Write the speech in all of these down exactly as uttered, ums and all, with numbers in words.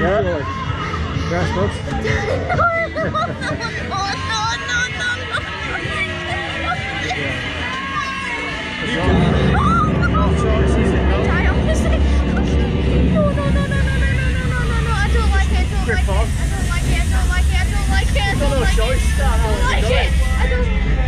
enjoy. Yeah. Yes, bud. No, no, no, no, no, no. What choice is it, no? I honestly, no, no, no, no, no, no, no, no, no, no, no. I don't like it. I don't like it. I don't like it. I don't like it. I don't like it. I don't like it. choice, I don't like it. I don't.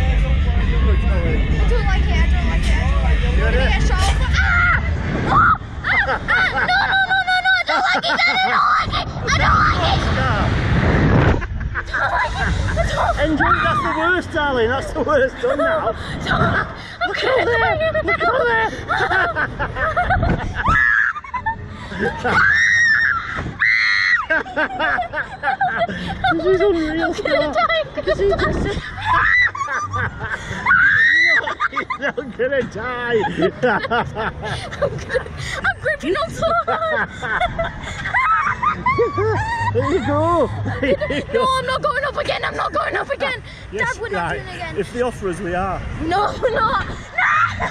I don't like it. I don't like it. I don't like it. I'm gonna get shot off. Ah! Ah! Ah! Ah! No, no, no, no, no. I don't like it. I don't like it. I don't like it. Enjoy, that's the worst, darling. That's the worst done now. Look at there. Look at there. This is unreal. I'm gonna die. This is just... You're not gonna die. I'm, gonna, I'm gripping on so hard. There you go. There you No, go. I'm not going up again. I'm not going up again. Yes, Dad, we're not right. doing it again. If they offer us, we are. No, we're not. No,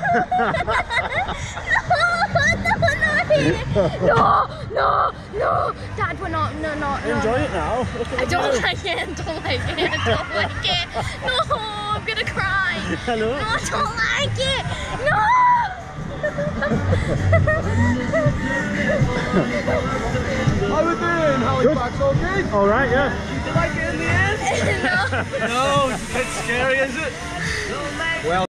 no, no, no, Dad, we're not. No, no, no. Enjoy it now. Look at I the don't view. like it. I don't like it. I don't like it. No, I'm gonna cry. Hello. No, I don't like it. No. How we doing, Halifax? All good? All right, yeah. Did you like it in the end? No. No, it's a bit scary, is it? Well.